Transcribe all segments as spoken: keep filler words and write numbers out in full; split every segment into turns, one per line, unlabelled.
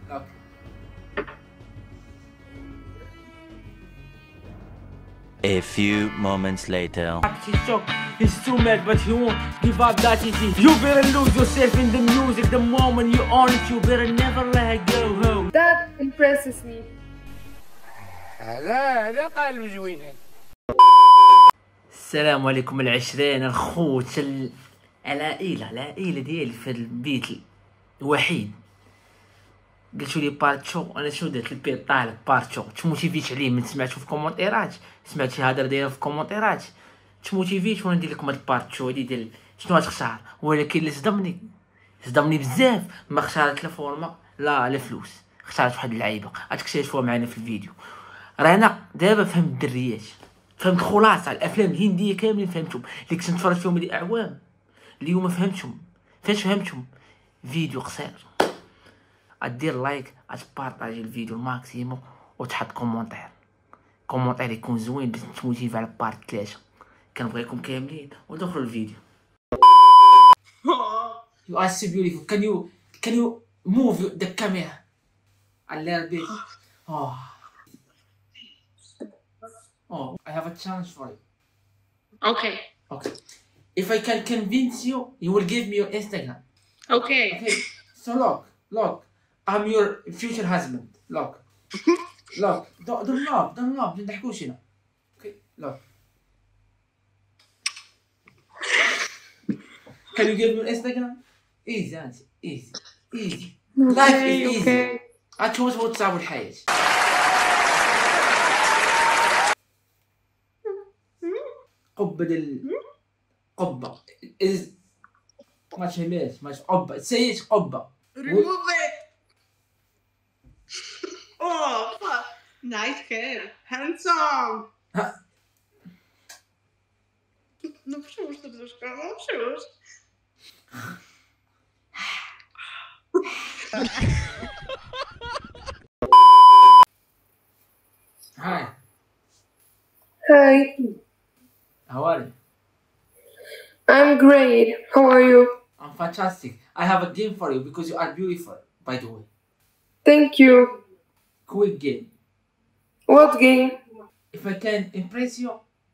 اوكي.
A few moments later.
He's shocked, he's too mad, but he won't give up that easy. You better lose yourself in the music. The moment you own it, you better never let it go home.
That impresses me.
هذا هذا قالب زوين.
السلام عليكم العشرين الخوت ال- العائلة العائلة ديالي في هذا البيت الوحيد. قلتو لي بارتشو، انا شنو درت البيت طالب بارتشو. تموتيفيت عليه من سمعتو في كومونتيرات، سمعت شي هضره دايره في كومونتيرات تموتيفيت وانا ندير لكم هاد البارتشو هادي ديال شنو غتختار. ولكن اللي صدمني صدمني بزاف ما اختارت لا فورما لا لا فلوس، اختارت واحد اللعيبه غتكتشفوها معنا في الفيديو. راه انا دابا فهمت الدريات، فهمت خلاصه الافلام الهنديه كاملين فهمتهم اللي كنت نتفرج فيهم هادي اعوام. اليوم فهمتهم. فاش فهمتهم؟ فيديو قصير. ادير لايك، اتبارطاجي الفيديو الماكسيموم وتحط كومونتير كومونتير يكون زوين باش تموتيفي على بارت ثلاثة. كنبغيكم كاملين ودخلوا الفيديو. You are so beautiful. Can you can you move the camera a little bit? Oh. Oh, I have a challenge for you.
Okay.
Okay. If I can convince you, you will give me your Instagram.
Okay.
Okay. So look, look. I'm your future husband. Look. Look. Don't don't laugh. Don't laugh. ما نضحكوش هنا. Okay. Look. Can you give me your Instagram? Easy, auntie. Easy. Easy. Life is easy.
Okay.
غتشوفوا تبغوا تصاوبوا الحياة. قبة ديال قبة. is ما تفهميش ماشي قبة سيت قبة.
Remove it. Oh, fuck. Nice hair. Handsome.
Ha.
No przyłóż to brzuszko, no przyłóż.
Hi.
Hi.
How are you?
I'm great. How are you?
I'm fantastic. I have a game for you because you are beautiful, by the way.
Thank you.
Quick game.
What game?
If I can impress you,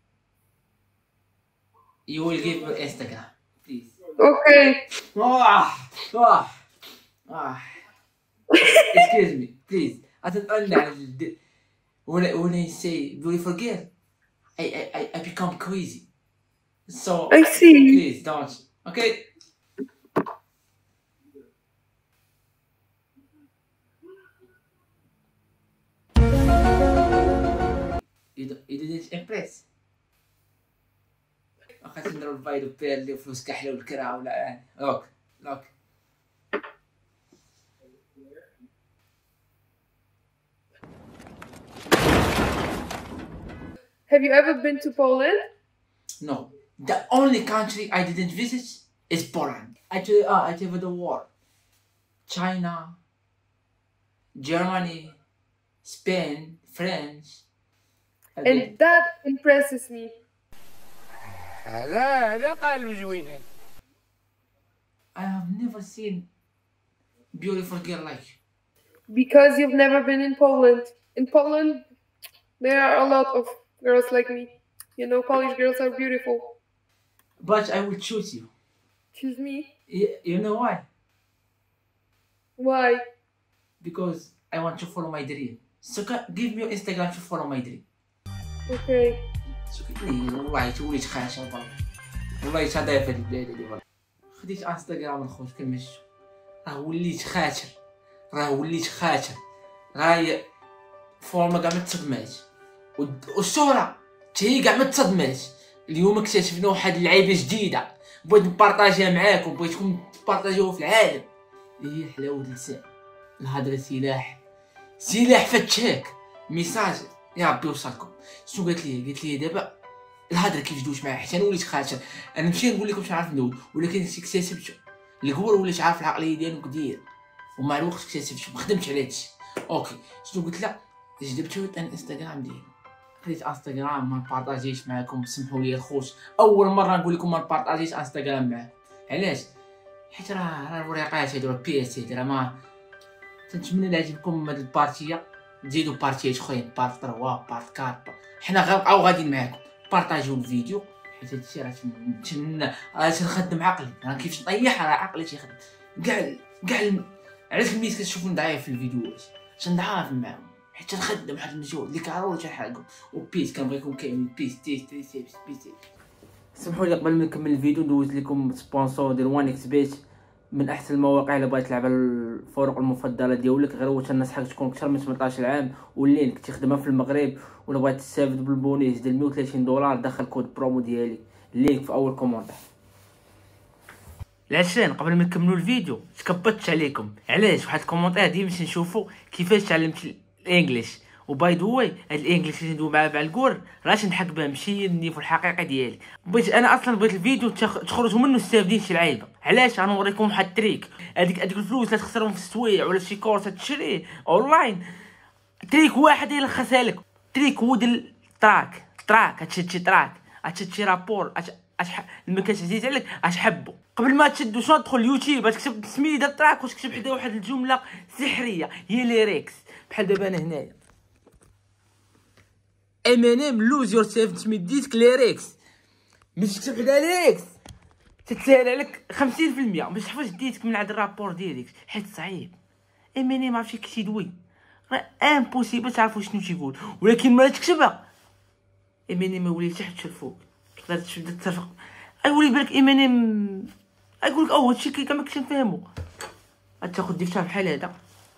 you will give me Instagram, please.
Okay.
Ah, ah, ah. Excuse me, please. أتتقلني على الد... when I, when I say beautiful girl, I, I, I, I become crazy. So
I see.
please don't. Okay. You, don't- you didn't impress. أخذت نضرب الفايدو بيرلي وفلوس كحلة والكرا ولا يعني. Look, look.
Have you ever been to Poland?
No, the only country I didn't visit is Poland. Actually, uh, I tell you the war. China, Germany, Spain, France.
And that impresses me.
هذا هذا قالب زوين.
I have never seen beautiful girl like you.
Because you've never been in Poland. In Poland, there are a lot of girls like me. You know, Polish girls are beautiful.
But I will choose you.
Choose me.
Y- You know why?
Why?
Because I want to follow my dream. So ca- give me your Instagram to follow my dream.
Okay.
شو قلت لي والله توليت خاشة والله والله تهضر في هاد البلاد هادي والله. خديت انستغرام الخوت كمشت راه وليت خاتر راه وليت خاتر راه فورما كاع ما تصدمات والد- والصورة حتى هي كاع ما تصدمات. اليوم اكتشفنا واحد اللعيبة جديدة بغيت نبارطاجيها معاكم، بغيتكم تبارطاجيوها في العالم اللي هي حلاوة اللسان. الهضرة سلاح سلاح فتاك. ميساج يا ربي وصلكم. شنو قالت لي؟ قالت لي دابا الهضره كيف دوش معايا حتى انا وليت خاتر. انا نمشي نقول لكم مش عارف ندوي ولكن اكتسبت القوه، وليت عارف العقليه ديالو كدير ومع الوقت اكتسبت خدمت على هادشي. اوكي شنو قلت لها؟ جبت الانستغرام ديالي، خديت انستغرام ما نبارطاجيش معاكم. سمحوا لي الخوت، اول مره نقول لكم ما نبارطاجيش انستغرام معاكم. علاش؟ حيت راه راه الوريقات هادو راه بيس هادي راه ما تنتمنى الا عجبكم هاد البارتيه تزيدوا بارتيات اخرين، بارت ثلاثة بارت أربعة، حنا غنبقاو غاديين معاكم. بارطاجيو الفيديو حيت هادشي راه تن راه تنخدم عقلي، راه كيفاش نطيح راه عقلي تيخدم كاع كاع. علاش الميت كتشوفوني ضعيف في الفيديوهات؟ تنضعف معاهم حيت تنخدم واحد المجهود اللي كارو تنحرقو. وبيس كنبغيكم كاملين بيس تيس تيس بيس بيس. سمحوا لي قبل ما نكمل الفيديو ندوز لكم سبونسور ديال وان اكس بيت، من احسن المواقع اللي بغيت تلعب على الفرق المفضله ديالك. غير هو تنصحك تكون اكثر من ثمنطاش عام واللينك تخدمها في المغرب، ولا بغيت تستافد بالبونيس ديال مية وثلاثين دولار دخل كود برومو ديالي، اللينك في اول كومونتير. العشرين قبل ما نكملوا الفيديو تكبرت عليكم علاش واحد الكومونتير ديما نشوفوا كيفاش تعلمت الانجليش. وباي ذا واي هاد الانجليش اللي ندوي معاه بعالكور راه تنحك بها ماشي النيفو الحقيقي ديالي. بغيت انا اصلا بغيت الفيديو تخرجوا منه مستافدين شي لعيبه. علاش؟ غنوريكم واحد التريك. هذيك هذيك الفلوس اللي تخسرهم في السويع ولا شي كورس تشريه اونلاين، تريك واحد يلخصها لك. تريك هو ديال التراك. تراك هتشد شي تراك، هتشد شي رابور، ما كانش عزيز عليك غتحبو. قبل ما تشدو شنو تدخل اليوتيوب تكتب السميه ديال التراك وتكتب حدا واحد الجمله سحريه هي ليريكس. بحال دابا انا هنايا امينيم لوز يور سيلف تسميت ديسك ليريكس. باش تكتب حدا ليريكس تتسهل عليك خمسين في المية باش تحفظ ديتك من عند الرابور ديالك حيت صعيب. امينيم عرفتي كيدوي راه امبوسيبل تعرفوا شنو تيقول، ولكن ملي تكتبها امينيم يولي تحت الفوق تقدر تبدا تتفق. ايولي بالك امينيم ايقول لك اوه هادشي كي ما كنتش نفهمو. غتاخد دفتر بحال هذا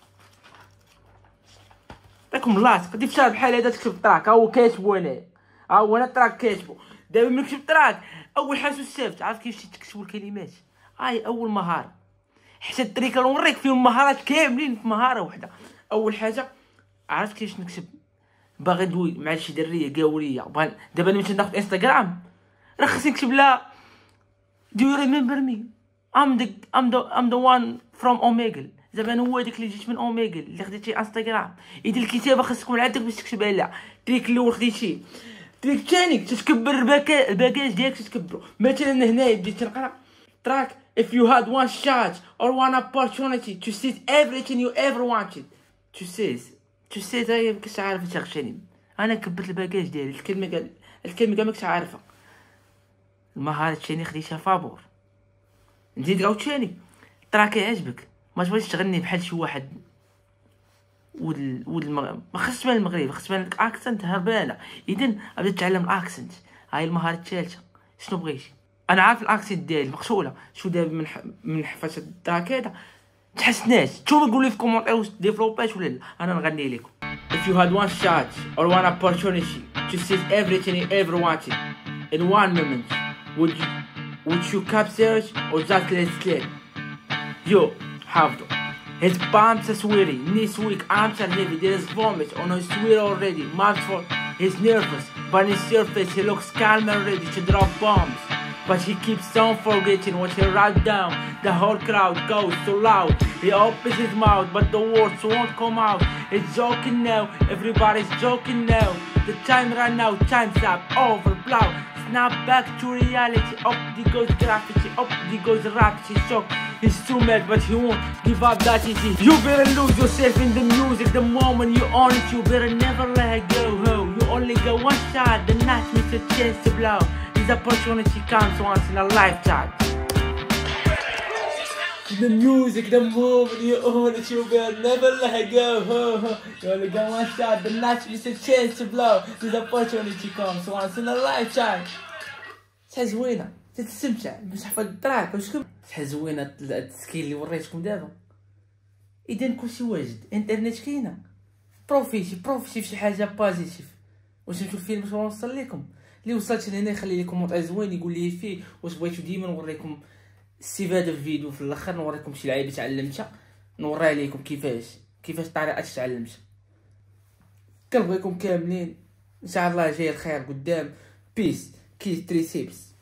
راكم لاصق دفتر بحال هذا تكتب التراك. ها هو كاتبو انايا، ها هو انا التراك كاتبو. دابا ملي كتبت التراك اول حاجه استفدت عارف كيفاش تكتبوا الكلمات. هاي اول مهاره. حتى الطريقه اللي نوريك فيهم مهارات كاملين في مهاره واحده. اول حاجه عرفت كيفاش نكتب. باغي ندوي مع شي دريه قاوليه دابا انا ملي ناخذ انستغرام راه خصني نكتب لها Do you remember me? I'm the I'm the I'm the one from Omegle. زعما انا هو داك اللي جيت من اوميغل اللي خديتي انستغرام. اذا الكتابه خاصكم عندك باش تكتبها لها. التريك الاول خديتي. التريك الثاني تتكبر الباكاج ديالك تتكبرو. مثلا هنايا بديت نقرا تراك if you had one shot or one opportunity to see everything you ever wanted to see to see هي مكنتش عارفه تغشني. انا كبرت الباكاج ديالي. الكلمه قال الكلمه كاع مكنتش عارفه. المهاره الثانيه خديتها فابور. نزيد عاوتاني التراك يعجبك ما تبغيش تغني بحال شي واحد ود ود المغرب. ما خصش تبان المغرب، خص تبان لك اكسنت هربانه. اذا غادي تتعلم الاكسنت. هاي المهاره الثالثه. شنو بغيتي؟ انا عارف الاكسنت ديالي مقتوله. شو دابا من ح... من حفاش التراك هذا تحسناش. نتوما قولوا لي في الكومونتير واش ديفلوباش ولا لا. انا نغني لكم if you had one shot or one opportunity to see everything you ever wanted in one moment would you would you capture it or just let it slip? Yo, حافظو. His palms are sweaty, knees weak, arms are heavy, there is vomit on his sweat already. Mouth full, he's nervous, but on his surface he looks calm and ready to drop bombs. But he keeps on forgetting what he wrote down. The whole crowd goes so loud. He opens his mouth, but the words won't come out. He's joking now, everybody's joking now. The time ran out, time's up, over, blow. Snap back to reality. Up he goes graffiti, up he goes rapidly. Shock. He's too mad, but he won't give up that easy. You better lose yourself in the music. The moment you own it, you better never let it go. Ho. You only get one shot, the night miss a chance to blow. This opportunity comes once in a lifetime. The music, the moment you own it, you better never let it go. Ho, ho. You only get one shot, the night miss a chance to blow. This opportunity comes once in a lifetime. شحال زوينه تتستمتع باش تحفظ التراك. واش كم شحال زوينه التسكيل اللي وريتكم دابا. اذا كلشي واجد، انترنت كاينه، بروفيتي بروفيتي في شي حاجه بوزيتيف. واش نمشيو الفيلم باش نوصل لكم اللي وصلت لهنا يخلي لكم كومونتير زوين يقول لي فيه واش بغيتو ديما نوريكم استفاده في الفيديو. في الاخر نوريكم شي لعيبه تعلمتها نوريها لكم كيفاش كيفاش الطريقه تعلمتها. كنبغيكم كاملين ان شاء الله. جاي الخير قدام. بيس كيس تريسيبس.